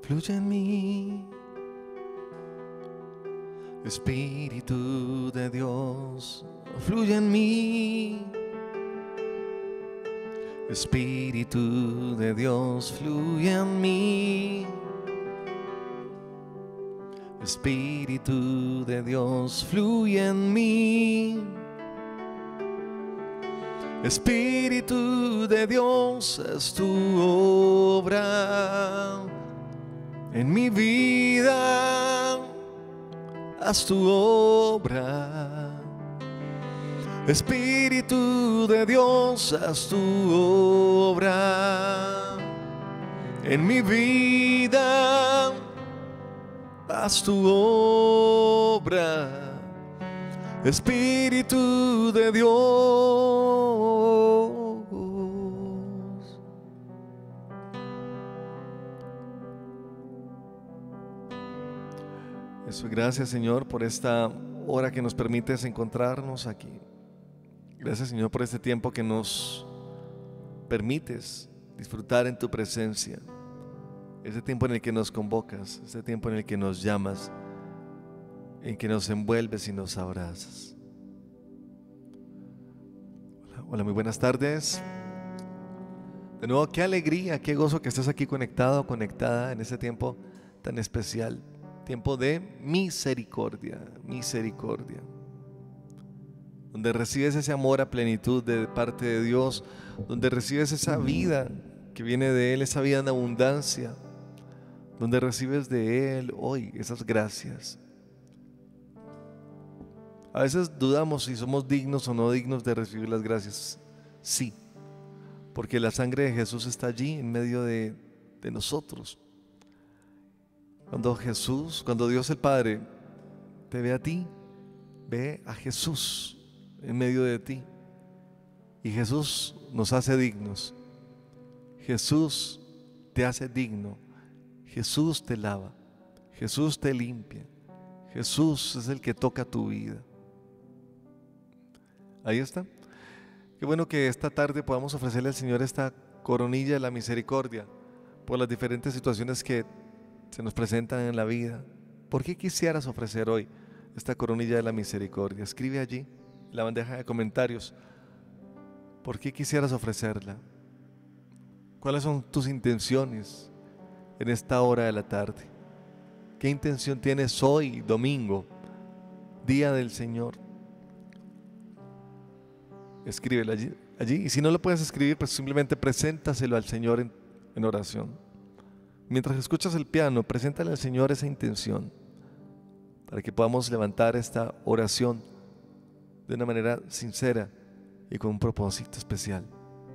fluye en mí. Espíritu de Dios, fluye en mí. Espíritu de Dios, fluye en mí. Espíritu de Dios, fluye en mí. Espíritu de Dios, es tu obra en mi vida. Haz tu obra. Espíritu de Dios, haz tu obra en mi vida. Haz tu obra, Espíritu de Dios. Eso, gracias, Señor, por esta hora que nos permites encontrarnos aquí. Gracias, Señor, por este tiempo que nos permites disfrutar en tu presencia. Ese tiempo en el que nos convocas, ese tiempo en el que nos llamas, en que nos envuelves y nos abrazas. Hola, muy buenas tardes. De nuevo, qué alegría, qué gozo que estés aquí conectado, conectada en este tiempo tan especial. Tiempo de misericordia, misericordia. Donde recibes ese amor a plenitud de parte de Dios, donde recibes esa vida que viene de Él, esa vida en abundancia, donde recibes de Él hoy esas gracias. A veces dudamos si somos dignos o no dignos de recibir las gracias. Sí, porque la sangre de Jesús está allí en medio de nosotros. Cuando Dios el Padre te ve a ti, ve a Jesús en medio de ti. Y Jesús nos hace dignos. Jesús te hace digno. Jesús te lava. Jesús te limpia. Jesús es el que toca tu vida. Ahí está. Qué bueno que esta tarde podamos ofrecerle al Señor esta coronilla de la misericordia por las diferentes situaciones que se nos presentan en la vida. ¿Por qué quisieras ofrecer hoy esta coronilla de la misericordia? Escribe allí en la bandeja de comentarios. ¿Por qué quisieras ofrecerla? ¿Cuáles son tus intenciones en esta hora de la tarde? ¿Qué intención tienes hoy, domingo, día del Señor? Escríbela allí. Y si no lo puedes escribir, pues simplemente preséntaselo al Señor en oración. Mientras escuchas el piano, preséntale al Señor esa intención para que podamos levantar esta oración de una manera sincera y con un propósito especial.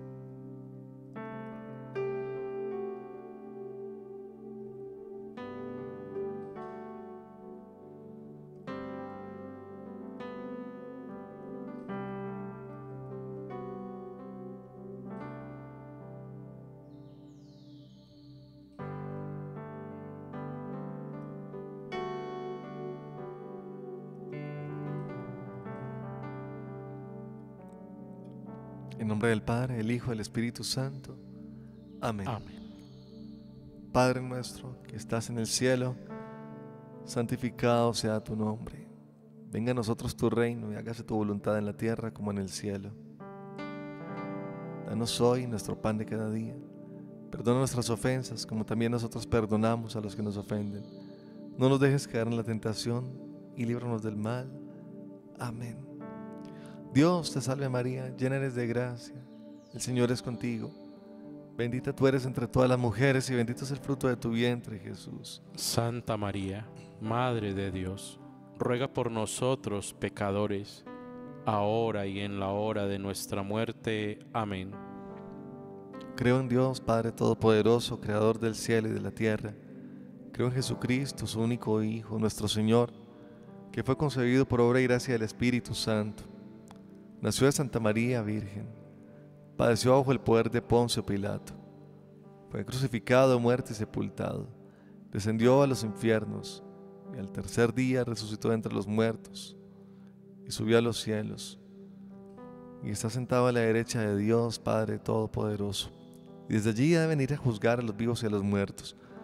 En nombre del Padre, del Hijo, del Espíritu Santo. Amén. Amén. Padre nuestro que estás en el cielo, santificado sea tu nombre. Venga a nosotros tu reino y hágase tu voluntad en la tierra como en el cielo. Danos hoy nuestro pan de cada día. Perdona nuestras ofensas como también nosotros perdonamos a los que nos ofenden. No nos dejes caer en la tentación y líbranos del mal. Amén. Dios te salve María, llena eres de gracia, el Señor es contigo. Bendita tú eres entre todas las mujeres y bendito es el fruto de tu vientre, Jesús. Santa María, Madre de Dios, ruega por nosotros pecadores, ahora y en la hora de nuestra muerte. Amén. Creo en Dios, Padre Todopoderoso, Creador del cielo y de la tierra. Creo en Jesucristo, su único Hijo, nuestro Señor, que fue concebido por obra y gracia del Espíritu Santo. Nació de Santa María Virgen, padeció bajo el poder de Poncio Pilato, fue crucificado, muerto y sepultado, descendió a los infiernos y al tercer día resucitó de entre los muertos y subió a los cielos y está sentado a la derecha de Dios Padre Todopoderoso, y desde allí ha de venir a juzgar a los vivos y a los muertos.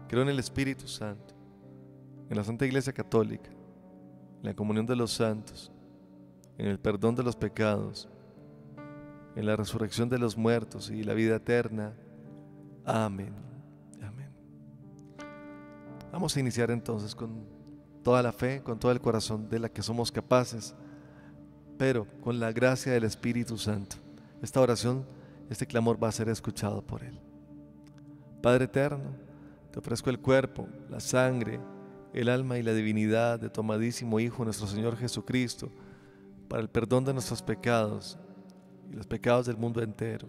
Creo en el Espíritu Santo, en la Santa Iglesia Católica, en la comunión de los santos, en el perdón de los pecados, en la resurrección de los muertos y la vida eterna. Amén. Amén. Vamos a iniciar entonces con toda la fe, con todo el corazón de la que somos capaces, pero con la gracia del Espíritu Santo. Esta oración, este clamor va a ser escuchado por Él. Padre eterno, te ofrezco el cuerpo, la sangre, el alma y la divinidad de tu amadísimo Hijo, nuestro Señor Jesucristo, para el perdón de nuestros pecados y los pecados del mundo entero.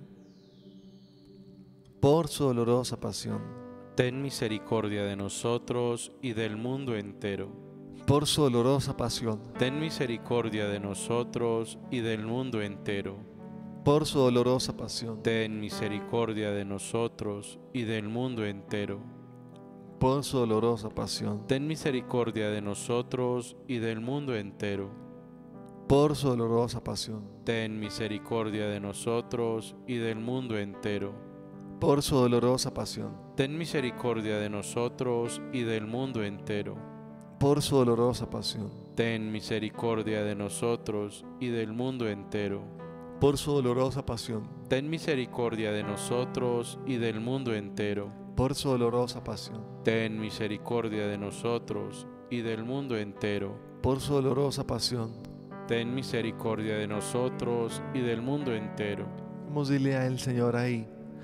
Por su dolorosa pasión, ten misericordia de nosotros y del mundo entero. por su dolorosa pasión, Ten misericordia de nosotros y del mundo entero. por su dolorosa pasión, Ten misericordia de nosotros y del mundo entero. por su dolorosa pasión, Ten misericordia de nosotros y del mundo entero. por su dolorosa pasión, Ten misericordia de nosotros y del mundo entero. por su dolorosa pasión, Ten misericordia de nosotros y del mundo entero. por su dolorosa pasión, Ten misericordia de nosotros y del mundo entero. por su dolorosa pasión, Ten misericordia de nosotros y del mundo entero. por su dolorosa pasión, Ten misericordia de nosotros y del mundo entero. por su dolorosa pasión. Ten misericordia de nosotros y del mundo entero. Vamos a decirle al Señor ahí: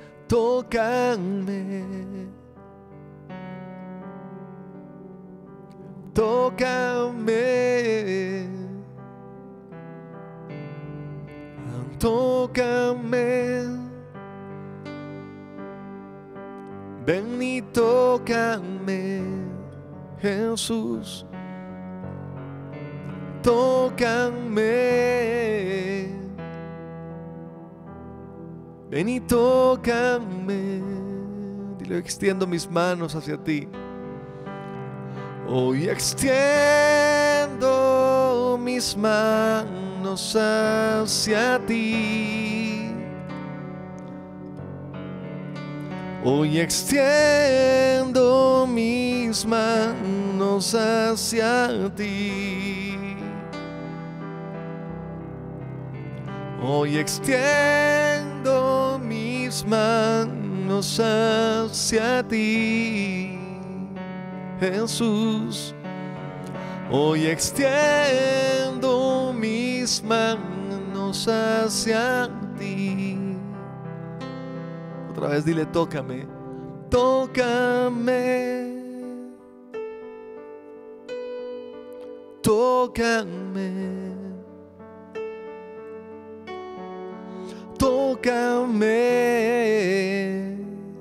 tócame, tócame, tócame, ven y tócame, Jesús, tócame, ven y tócame. Dile: extiendo mis manos hacia ti. Hoy extiendo mis manos hacia ti. Hoy extiendo mis manos hacia ti. Hoy extiendo mis manos hacia ti, Jesús. Hoy extiendo mis manos hacia ti. Otra vez dile: tócame, tócame, tócame, tócame,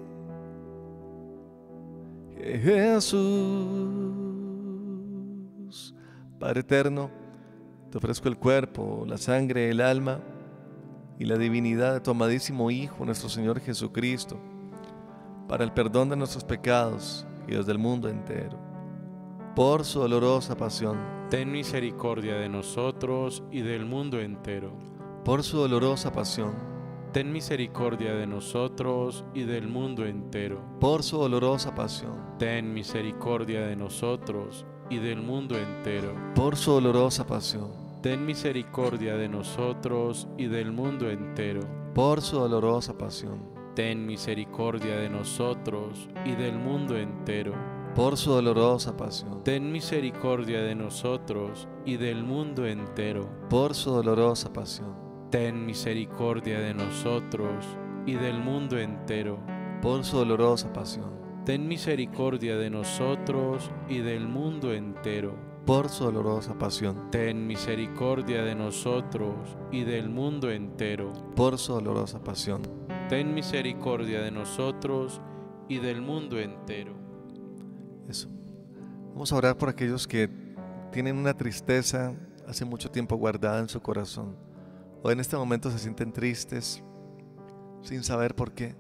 Jesús. Padre eterno, te ofrezco el cuerpo, la sangre, el alma y la divinidad de tu amadísimo Hijo, nuestro Señor Jesucristo, para el perdón de nuestros pecados y los del mundo entero. Por su dolorosa pasión, Ten misericordia de nosotros y del mundo entero. por su dolorosa pasión, Ten misericordia de nosotros y del mundo entero. por su dolorosa pasión, Ten misericordia de nosotros y del mundo entero. por su dolorosa pasión, Ten misericordia de nosotros y del mundo entero. por su dolorosa pasión, Ten misericordia de nosotros y del mundo entero. por su dolorosa pasión, Ten misericordia de nosotros y del mundo entero. por su dolorosa pasión, Ten misericordia de nosotros y del mundo entero. por su dolorosa pasión, Ten misericordia de nosotros y del mundo entero. por su dolorosa pasión, Ten misericordia de nosotros y del mundo entero. por su dolorosa pasión. Ten misericordia de nosotros y del mundo entero. Eso. Vamos a orar por aquellos que tienen una tristeza hace mucho tiempo guardada en su corazón, o en este momento se sienten tristes sin saber por qué.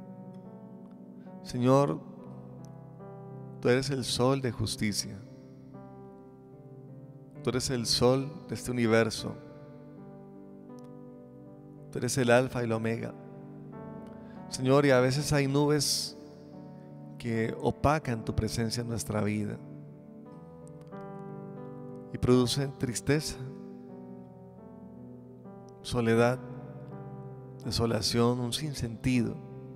Señor, tú eres el sol de justicia. Tú eres el sol de este universo. Tú eres el alfa y el omega. Señor, y a veces hay nubes que opacan tu presencia en nuestra vida y producen tristeza, soledad, desolación, un sinsentido.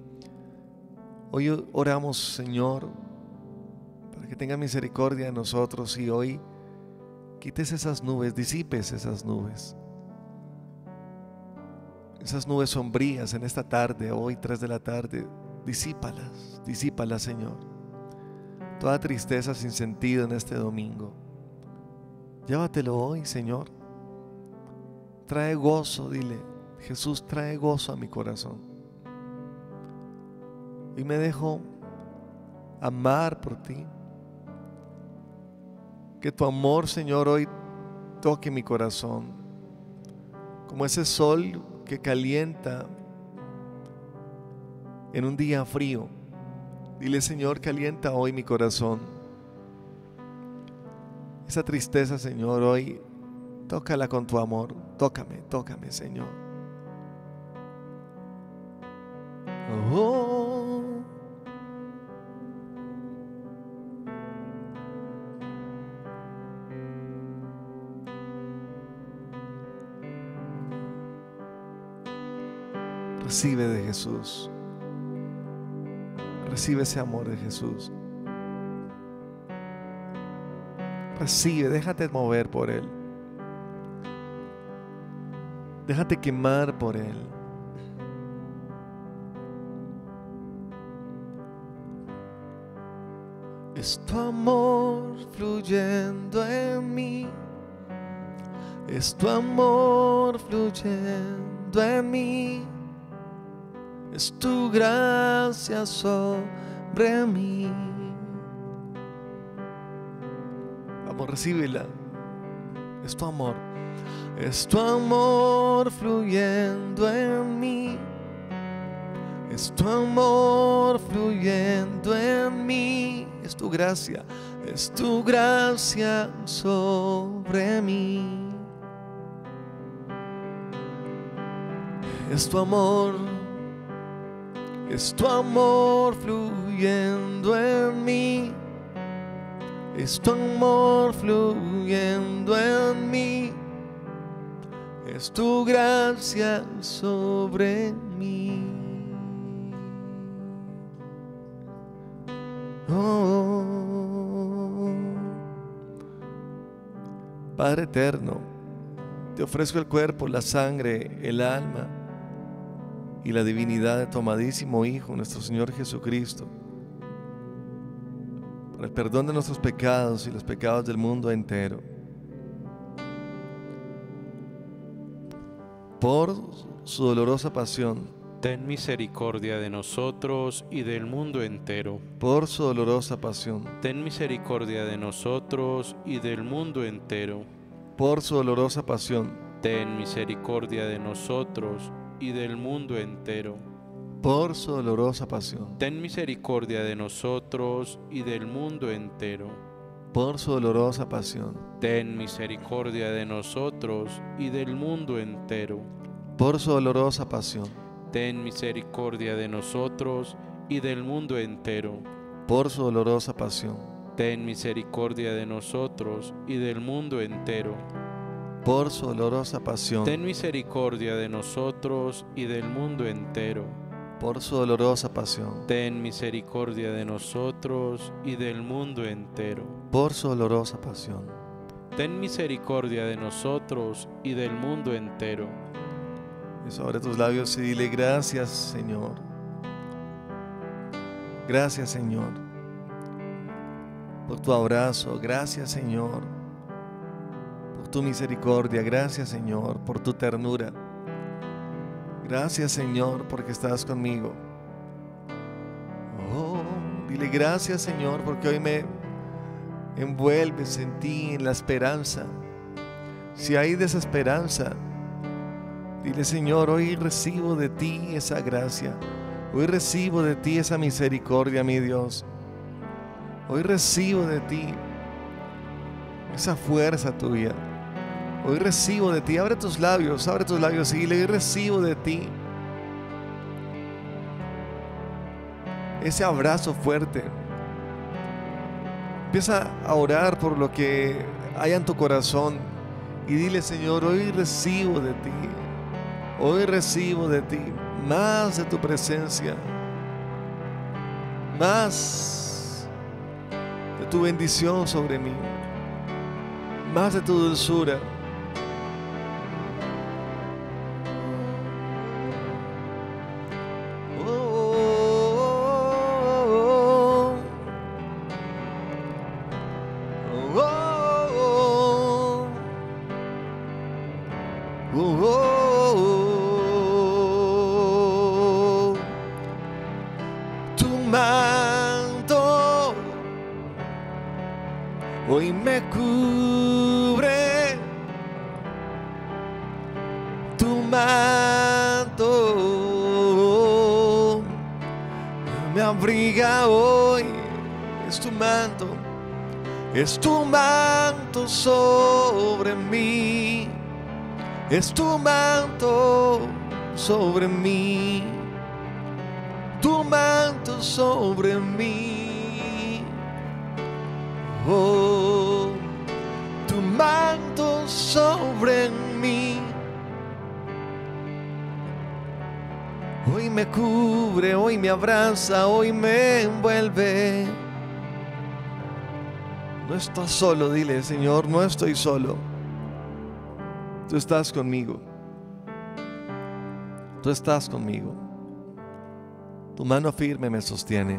Hoy oramos, Señor, para que tenga misericordia de nosotros y hoy quites esas nubes, disipes esas nubes sombrías en esta tarde, hoy 3 de la tarde. Disípalas, Señor. Toda tristeza sin sentido en este domingo, llévatelo hoy, Señor. Trae gozo, dile: Jesús, trae gozo a mi corazón. Y me dejo amar por ti. Que tu amor, Señor, hoy toque mi corazón, como ese sol que calienta en un día frío. Dile: Señor, calienta hoy mi corazón. Esa tristeza, Señor, hoy tócala con tu amor. Tócame, Señor. Oh. Recibe de Jesús. Recibe ese amor de Jesús. Recibe, déjate mover por Él. Déjate quemar por Él. Es tu amor fluyendo en mí. Es tu amor fluyendo en mí. Es tu gracia sobre mí. Vamos, recíbela. Es tu amor. Es tu amor fluyendo en mí. Es tu amor fluyendo en mí. Es tu gracia sobre mí. Es tu amor fluyendo en mí. Es tu amor fluyendo en mí. Es tu gracia sobre mí. Oh. Padre eterno, te ofrezco el cuerpo, la sangre, el alma y la divinidad de tu amadísimo Hijo, nuestro Señor Jesucristo, por el perdón de nuestros pecados y los pecados del mundo entero, por su dolorosa pasión. Ten misericordia de nosotros y del mundo entero. Por su dolorosa pasión. Ten misericordia de nosotros y del mundo entero. Por su dolorosa pasión. Ten misericordia de nosotros y del mundo entero. Por su dolorosa pasión. Ten misericordia de nosotros y del mundo entero. Por su dolorosa pasión. Ten misericordia de nosotros y del mundo entero. Por su dolorosa pasión. Ten misericordia de nosotros y del mundo entero. Por su dolorosa pasión. Ten misericordia de nosotros y del mundo entero. Por su dolorosa pasión. Ten misericordia de nosotros y del mundo entero. Por su dolorosa pasión. Ten misericordia de nosotros y del mundo entero. Por su dolorosa pasión. Ten misericordia de nosotros y del mundo entero. Y sobre tus labios y dile: gracias, Señor. Gracias, Señor, por tu abrazo. Gracias, Señor, por tu misericordia. Gracias, Señor, por tu ternura. Gracias, Señor, porque estás conmigo. Oh, dile: gracias, Señor, porque hoy me envuelves en ti, en la esperanza. Si hay desesperanza, dile: Señor, hoy recibo de ti esa gracia. Hoy recibo de ti esa misericordia, mi Dios. Hoy recibo de ti esa fuerza tuya. Hoy recibo de ti. Abre tus labios y dile: hoy recibo de ti ese abrazo fuerte. Empieza a orar por lo que haya en tu corazón y dile: Señor, hoy recibo de ti. Hoy recibo de ti más de tu presencia, más de tu bendición sobre mí, más de tu dulzura. Tu manto hoy me cubre, tu manto me abriga hoy, es tu manto sobre mí, es tu manto sobre mí, tu manto sobre mí, oh, tu manto sobre mí, hoy me cubre, hoy me abraza, hoy me envuelve. No estás solo, dile: Señor, no estoy solo. Tú estás conmigo. Tú estás conmigo. Tu mano firme me sostiene.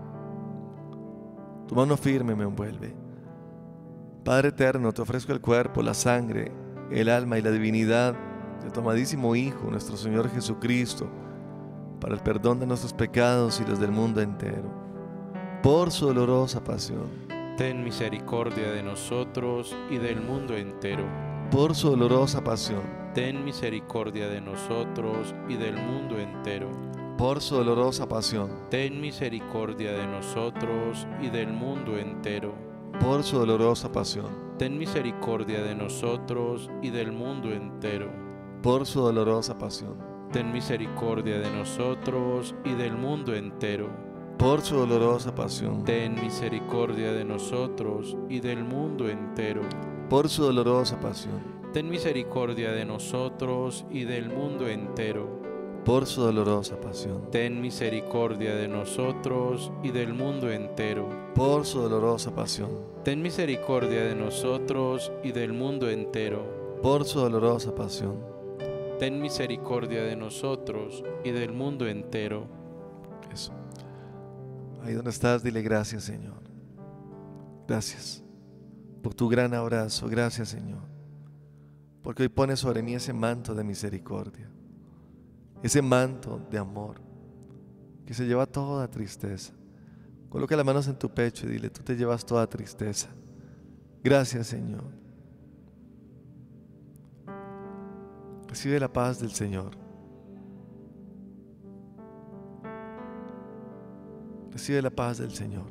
Tu mano firme me envuelve. Padre eterno, te ofrezco el cuerpo, la sangre, el alma y la divinidad de tu amadísimo Hijo, nuestro Señor Jesucristo, para el perdón de nuestros pecados y los del mundo entero. Por su dolorosa pasión, ten misericordia de nosotros y del mundo entero. por su dolorosa pasión, ten misericordia de nosotros y del mundo entero. por su dolorosa pasión, ten misericordia de nosotros y del mundo entero. por su dolorosa pasión, ten misericordia de nosotros y del mundo entero. por su dolorosa pasión, ten misericordia de nosotros y del mundo entero. por su dolorosa pasión, ten misericordia de nosotros y del mundo entero. por su dolorosa pasión, ten misericordia de nosotros y del mundo entero. por su dolorosa pasión, ten misericordia de nosotros y del mundo entero. por su dolorosa pasión, ten misericordia de nosotros y del mundo entero. por su dolorosa pasión. ten misericordia de nosotros y del mundo entero. Eso. Ahí donde estás, dile: gracias, Señor. Gracias por tu gran abrazo. Gracias, Señor, porque hoy pones sobre mí ese manto de misericordia, ese manto de amor que se lleva toda tristeza. Coloca las manos en tu pecho y dile: tú te llevas toda tristeza. Gracias, Señor. Recibe la paz del Señor. Recibe la paz del Señor.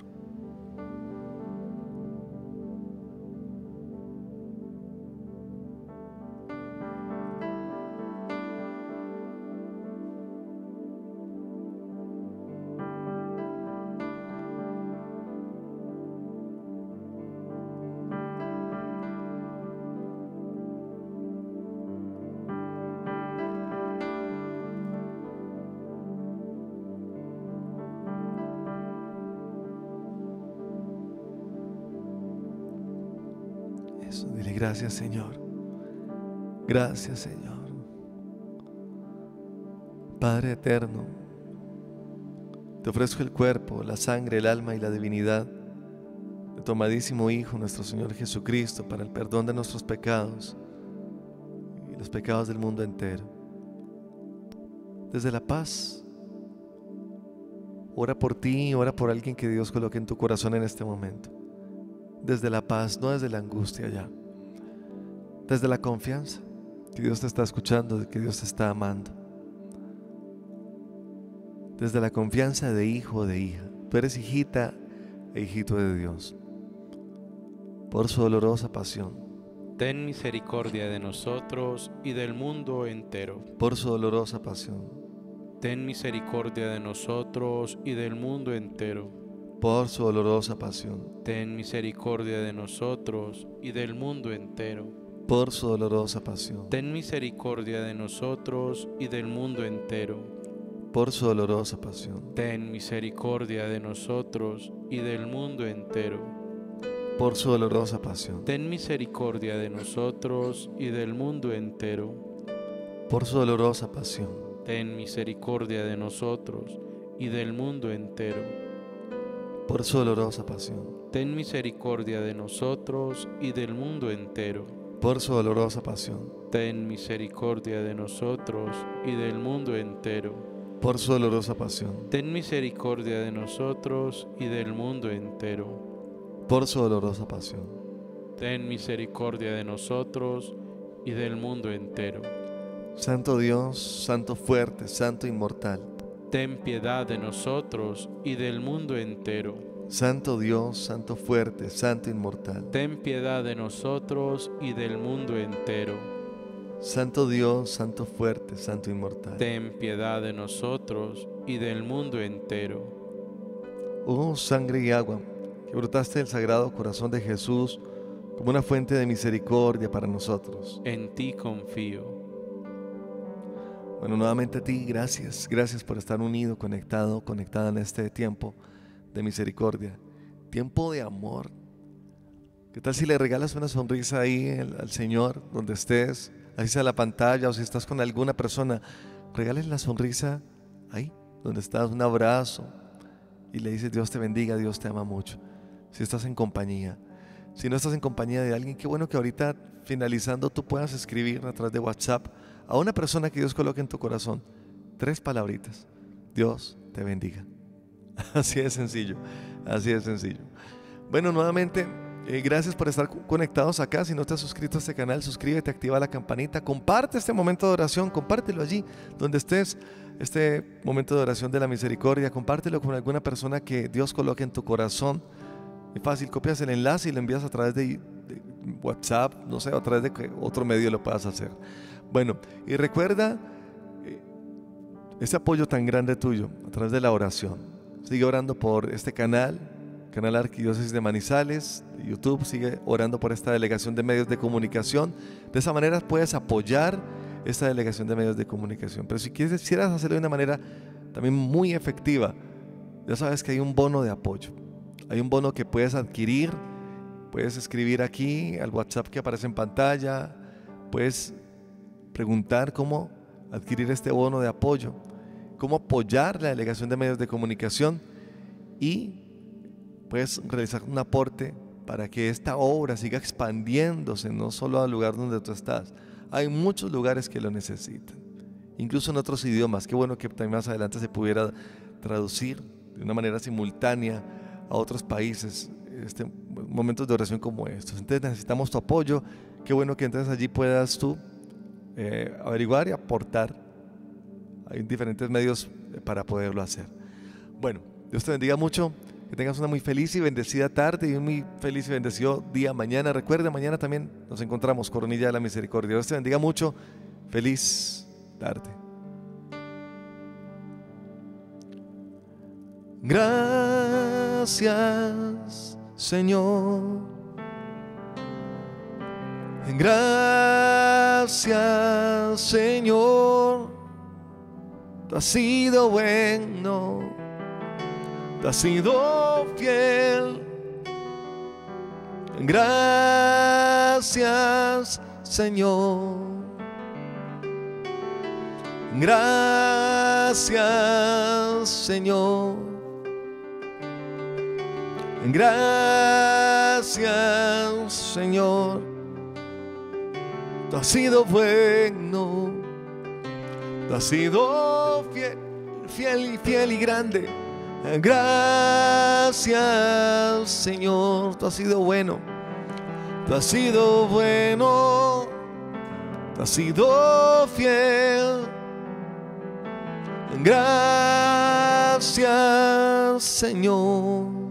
Eso, dile: gracias, Señor. Gracias, Señor. Padre eterno, te ofrezco el cuerpo, la sangre, el alma y la divinidad de tu amadísimo Hijo, nuestro Señor Jesucristo, para el perdón de nuestros pecados y los pecados del mundo entero. Desde la paz, ora por ti, ora por alguien que Dios coloque en tu corazón en este momento. Desde la paz, no desde la angustia ya. Desde la confianza que Dios te está escuchando, que Dios te está amando. Desde la confianza de hijo o de hija. Tú eres hijita e hijito de Dios. Por su dolorosa pasión, ten misericordia de nosotros y del mundo entero. por su dolorosa pasión, ten misericordia de nosotros y del mundo entero. por su dolorosa pasión, Ten misericordia de nosotros y del mundo entero. por su dolorosa pasión, Ten misericordia de nosotros y del mundo entero. por su dolorosa pasión, Ten misericordia de nosotros y del mundo entero. por su dolorosa pasión, Ten misericordia de nosotros y del mundo entero. por su dolorosa pasión, Ten misericordia de nosotros y del mundo entero. por su dolorosa pasión, Ten misericordia de nosotros y del mundo entero. por su dolorosa pasión, Ten misericordia de nosotros y del mundo entero. por su dolorosa pasión, Ten misericordia de nosotros y del mundo entero. por su dolorosa pasión. Ten misericordia de nosotros y del mundo entero. Santo Dios, Santo fuerte, Santo inmortal, Ten piedad de nosotros y del mundo entero. Santo Dios, Santo fuerte, Santo inmortal, Ten piedad de nosotros y del mundo entero. Santo Dios, Santo fuerte, Santo inmortal. Ten piedad de nosotros y del mundo entero. Oh sangre y agua, que brotaste del Sagrado Corazón de Jesús como una fuente de misericordia para nosotros. En ti confío. Bueno, nuevamente a ti, gracias. Gracias por estar unido, conectado, conectada en este tiempo de misericordia. Tiempo de amor. ¿Qué tal si le regalas una sonrisa ahí al Señor, donde estés? Así sea la pantalla o si estás con alguna persona, regales la sonrisa ahí, donde estás, un abrazo. Y le dices, Dios te bendiga, Dios te ama mucho. Si estás en compañía. Si no estás en compañía de alguien, qué bueno que ahorita finalizando tú puedas escribir a través de WhatsApp a una persona que Dios coloque en tu corazón 3 palabritas. Dios te bendiga. Así de sencillo, así de sencillo. Bueno, nuevamente, gracias por estar conectados acá. Si no te has suscrito a este canal, suscríbete, activa la campanita, comparte este momento de oración, compártelo allí donde estés, este momento de oración de la misericordia, compártelo con alguna persona que Dios coloque en tu corazón. Es fácil, copias el enlace y lo envías a través de WhatsApp, no sé, a través de que otro medio lo puedas hacer. Bueno, y recuerda ese apoyo tan grande tuyo a través de la oración. Sigue orando por este canal Arquidiócesis de Manizales, YouTube. Sigue orando por esta delegación de medios de comunicación. De esa manera puedes apoyar esta delegación de medios de comunicación. Pero si quisieras hacerlo de una manera también muy efectiva, ya sabes que hay un bono de apoyo. Hay un bono que puedes adquirir. Puedes escribir aquí al WhatsApp que aparece en pantalla. Puedes preguntar cómo adquirir este bono de apoyo, cómo apoyar la delegación de medios de comunicación y puedes realizar un aporte para que esta obra siga expandiéndose, no solo al lugar donde tú estás. Hay muchos lugares que lo necesitan, incluso en otros idiomas. Qué bueno que también más adelante se pudiera traducir de una manera simultánea a otros países momentos de oración como estos. Entonces necesitamos tu apoyo. Qué bueno que entonces allí puedas tú averiguar y aportar. Hay diferentes medios para poderlo hacer. Bueno, Dios te bendiga mucho, que tengas una muy feliz y bendecida tarde y un muy feliz y bendecido día mañana. Recuerda, mañana también nos encontramos, Coronilla de la Misericordia. Dios te bendiga mucho, feliz tarde. Gracias, Señor. Gracias, Señor. Tú has sido bueno, tú has sido fiel. Gracias, Señor. Gracias, Señor. Gracias, Señor. Tú has sido bueno, tú has sido fiel, fiel y grande. Gracias, Señor. Tú has sido bueno, tú has sido bueno, tú has sido fiel. Gracias, Señor.